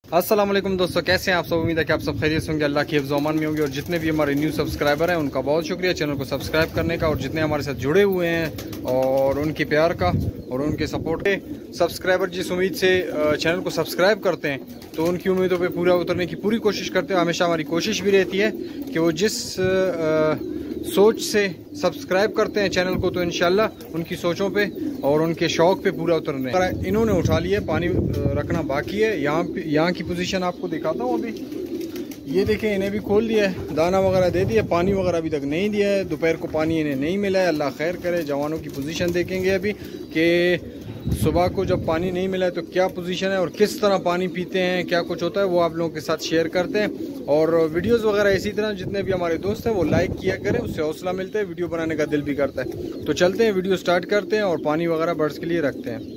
अस्सलाम वालेकुम दोस्तों, कैसे हैं आप सब। उम्मीद है कि आप सब खैरियत होंगे, अल्लाह की हिफ्ज़ अमान में होंगे। और जितने भी हमारे न्यू सब्सक्राइबर हैं उनका बहुत शुक्रिया चैनल को सब्सक्राइब करने का, और जितने हमारे साथ जुड़े हुए हैं और उनके प्यार का और उनके सपोर्ट के। सब्सक्राइबर जिस उम्मीद से चैनल को सब्सक्राइब करते हैं तो उनकी उम्मीदों पर पूरा उतरने की पूरी कोशिश करते हैं। हमेशा हमारी कोशिश भी रहती है कि वो जिस सोच से सब्सक्राइब करते हैं चैनल को, तो इंशाल्लाह उनकी सोचों पे और उनके शौक पे पूरा उतरने। इन्होंने उठा लिया, पानी रखना बाकी है। यहाँ की पोजीशन आपको दिखाता हूँ। अभी ये देखें, इन्हें भी खोल दिया है, दाना वगैरह दे दिया, पानी वगैरह अभी तक नहीं दिया है। दोपहर को पानी इन्हें नहीं मिला है। अल्लाह खैर करे। जवानों की पोजीशन देखेंगे अभी कि सुबह को जब पानी नहीं मिला है तो क्या पोजीशन है और किस तरह पानी पीते हैं, क्या कुछ होता है, वो आप लोगों के साथ शेयर करते हैं। और वीडियोस वगैरह इसी तरह जितने भी हमारे दोस्त हैं वो लाइक किया करें, उससे हौसला मिलता है, वीडियो बनाने का दिल भी करता है। तो चलते हैं, वीडियो स्टार्ट करते हैं और पानी वगैरह बर्ड्स के लिए रखते हैं।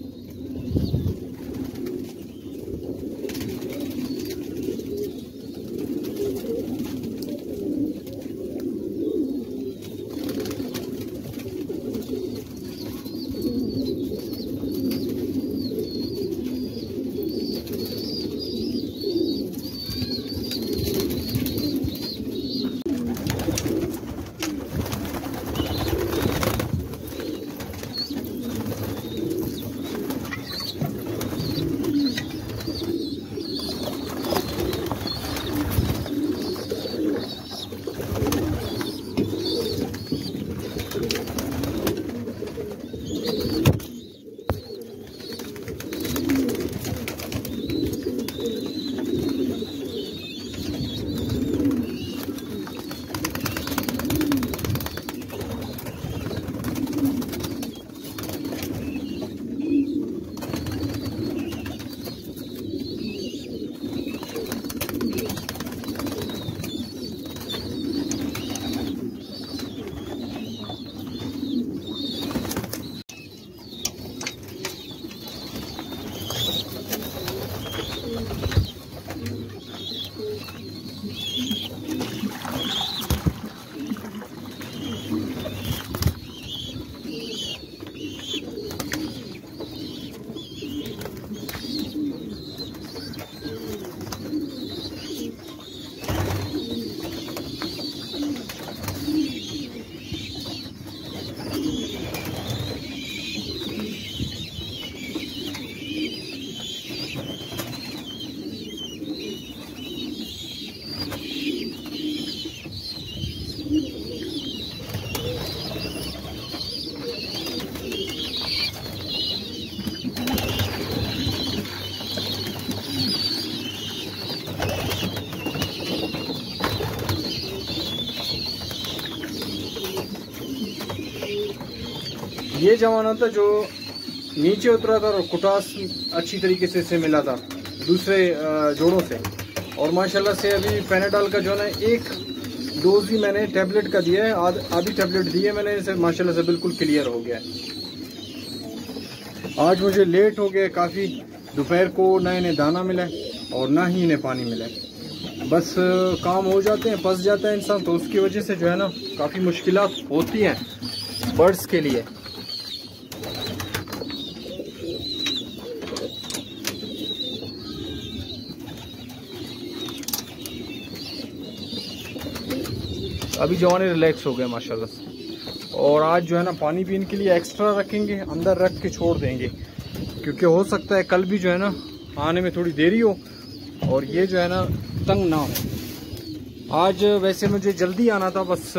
ये जवाना था जो नीचे उतरा था और कुटास अच्छी तरीके से इसे मिला था दूसरे जोड़ों से। और माशाल्लाह से अभी पैनाडॉल का जो है ना एक डोज ही मैंने टैबलेट का दिया है, आधी टैबलेट दी है मैंने इसे। माशाल्लाह से बिल्कुल क्लियर हो गया है। आज मुझे लेट हो गया काफ़ी, दोपहर को ना इन्हें दाना मिला है और ना ही इन्हें पानी मिला है। बस काम हो जाते हैं, फंस जाता है इंसान, तो उसकी वजह से जो है ना काफ़ी मुश्किलात होती हैं बर्ड्स के लिए। अभी जवाने रिलैक्स हो गए माशाल्लाह से। और आज जो है ना पानी भी इनके लिए एक्स्ट्रा रखेंगे, अंदर रख के छोड़ देंगे, क्योंकि हो सकता है कल भी जो है ना आने में थोड़ी देरी हो और ये जो है ना तंग ना हो। आज वैसे मुझे जल्दी आना था, बस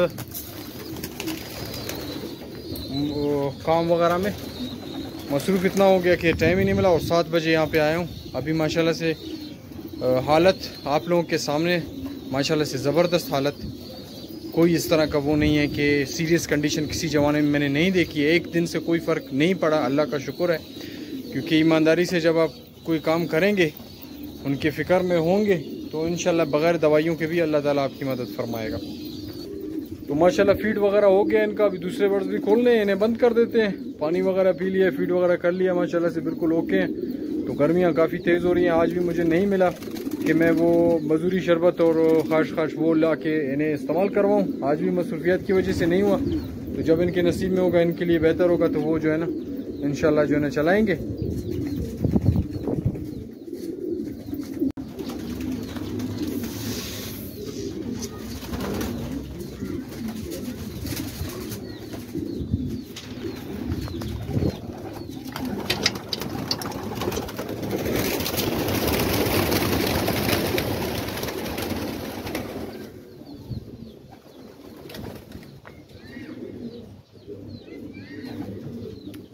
काम वगैरह में मसरूफ़ इतना हो गया कि टाइम ही नहीं मिला। और 7 बजे यहाँ पे आया हूँ। अभी माशाल्लाह से हालत आप लोगों के सामने, माशाल्लाह से ज़बरदस्त हालत। कोई इस तरह का वो नहीं है कि सीरियस कंडीशन किसी जमाने में मैंने नहीं देखी है। एक दिन से कोई फ़र्क नहीं पड़ा, अल्लाह का शुक्र है। क्योंकि ईमानदारी से जब आप कोई काम करेंगे, उनके फ़िक्र में होंगे, तो इंशाल्लाह बग़ैर दवाइयों के भी अल्लाह ताला आपकी मदद फरमाएगा। तो माशाल्लाह फीड वगैरह हो गया इनका। अभी दूसरे बर्ड्स भी खोल लें, इन्हें बंद कर देते हैं। पानी वगैरह पी लिया, फीड वगैरह कर लिया, माशाल्लाह से बिल्कुल ओके हैं। तो गर्मियाँ काफ़ी तेज़ हो रही हैं। आज भी मुझे नहीं मिला कि मैं वो मजूरी शरबत और खाश वो ला के इन्हें इस्तेमाल करवाऊँ। आज भी मसरूफियत की वजह से नहीं हुआ। तो जब इनके नसीब में होगा, इनके लिए बेहतर होगा, तो वो जो है ना इंशाल्लाह जो है ना चलाएँगे।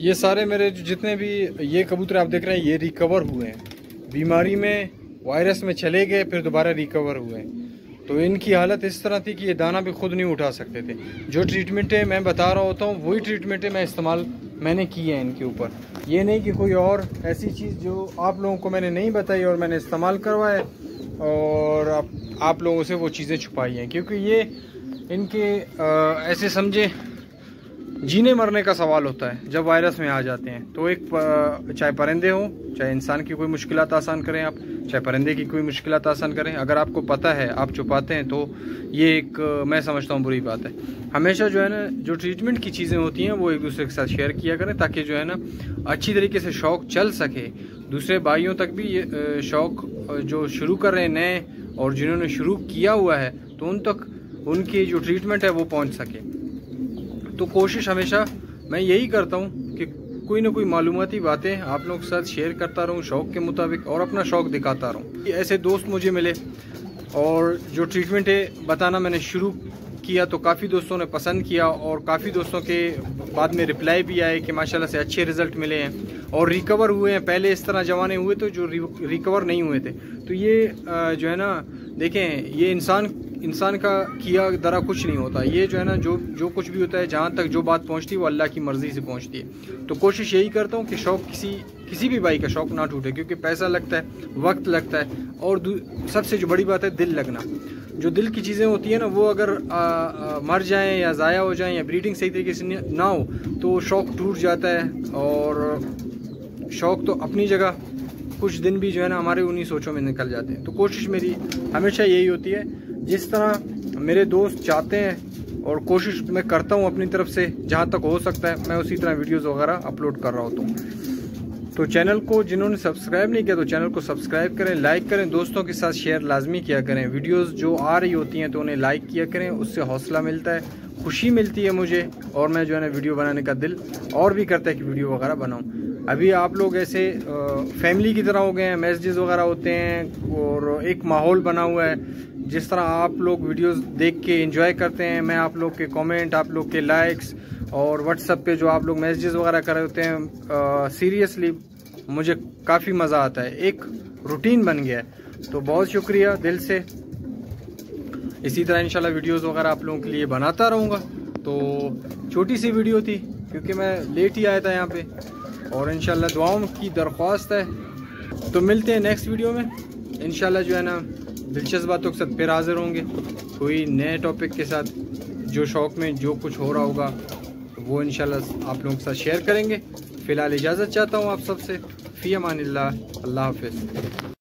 ये सारे मेरे जितने भी ये कबूतर आप देख रहे हैं ये रिकवर हुए हैं, बीमारी में वायरस में चले गए फिर दोबारा रिकवर हुए हैं। तो इनकी हालत इस तरह थी कि ये दाना भी खुद नहीं उठा सकते थे। जो ट्रीटमेंट है मैं बता रहा होता हूँ वही ट्रीटमेंट है मैंने की है इनके ऊपर। ये नहीं कि कोई और ऐसी चीज़ जो आप लोगों को मैंने नहीं बताई और मैंने इस्तेमाल करवाया और आप लोगों से वो चीज़ें छुपाई हैं, क्योंकि ये इनके ऐसे समझे जीने मरने का सवाल होता है जब वायरस में आ जाते हैं। तो एक चाहे परिंदे हो चाहे इंसान की कोई मुश्किलात आसान करें आप, चाहे परिंदे की कोई मुश्किलात आसान करें, अगर आपको पता है आप छुपाते हैं तो ये एक मैं समझता हूँ बुरी बात है। हमेशा जो है ना जो ट्रीटमेंट की चीज़ें होती हैं वो एक दूसरे के साथ शेयर किया करें, ताकि जो है ना अच्छी तरीके से शौक़ चल सके, दूसरे भाइयों तक भी ये शौक़ जो शुरू कर रहे हैं नए और जिन्होंने शुरू किया हुआ है तो उन तक उनकी जो ट्रीटमेंट है वो पहुँच सके। तो कोशिश हमेशा मैं यही करता हूँ कि कोई ना कोई मालूमाती बातें आप लोगों के साथ शेयर करता रहूँ शौक़ के मुताबिक और अपना शौक़ दिखाता रहूँ। ऐसे दोस्त मुझे मिले और जो ट्रीटमेंट है बताना मैंने शुरू किया तो काफ़ी दोस्तों ने पसंद किया और काफ़ी दोस्तों के बाद में रिप्लाई भी आए कि माशाल्लाह से अच्छे रिज़ल्ट मिले हैं और रिकवर हुए हैं। पहले इस तरह जवाने हुए तो जो रिकवर नहीं हुए थे। तो ये जो है ना देखें ये इंसान का किया दरा कुछ नहीं होता। ये जो है ना जो कुछ भी होता है जहाँ तक जो बात पहुँचती है वो अल्लाह की मर्ज़ी से पहुँचती है। तो कोशिश यही करता हूँ कि शौक़ किसी भी भाई का शौक़ ना टूटे, क्योंकि पैसा लगता है, वक्त लगता है और सबसे जो बड़ी बात है दिल लगना। जो दिल की चीज़ें होती है ना वो अगर मर जाएं या ज़ाया हो जाएं या ब्रीडिंग सही तरीके से ना हो तो शौक़ टूट जाता है। और शौक़ तो अपनी जगह कुछ दिन भी जो है ना हमारे उन्हीं सोचों में निकल जाते हैं। तो कोशिश मेरी हमेशा यही होती है जिस तरह मेरे दोस्त चाहते हैं और कोशिश मैं करता हूँ अपनी तरफ से जहाँ तक हो सकता है मैं उसी तरह वीडियोस वगैरह अपलोड कर रहा होता हूँ। तो चैनल को जिन्होंने सब्सक्राइब नहीं किया तो चैनल को सब्सक्राइब करें, लाइक करें, दोस्तों के साथ शेयर लाजमी किया करें। वीडियोस जो आ रही होती हैं तो उन्हें लाइक किया करें, उससे हौसला मिलता है, खुशी मिलती है मुझे और मैं जो है ना वीडियो बनाने का दिल और भी करता है कि वीडियो वगैरह बनाऊँ। अभी आप लोग ऐसे फैमिली की तरह हो गए हैं, मैसेजेस वगैरह होते हैं और एक माहौल बना हुआ है। जिस तरह आप लोग वीडियोस देख के एंजॉय करते हैं, मैं आप लोग के कमेंट, आप लोग के लाइक्स और व्हाट्सएप पे जो आप लोग मैसेजेस वगैरह कर रहे होते हैं, सीरियसली मुझे काफ़ी मज़ा आता है, एक रूटीन बन गया है। तो बहुत शुक्रिया दिल से। इसी तरह इंशाल्लाह वीडियोस वगैरह आप लोगों के लिए बनाता रहूँगा। तो छोटी सी वीडियो थी क्योंकि मैं लेट ही आया था यहाँ पे और इंशाल्लाह दुआओं की दरख्वास्त है। तो मिलते हैं नेक्स्ट वीडियो में इंशाल्लाह जो है ना दिलचस्प बातों के साथ फिर हाजिर होंगे कोई नए टॉपिक के साथ। जो शौक़ में जो कुछ हो रहा होगा वो इंशाल्लाह आप लोगों के साथ शेयर करेंगे। फ़िलहाल इजाज़त चाहता हूँ आप सबसे। फ़ी अमानिल्लाह, अल्लाह हाफ़िज़।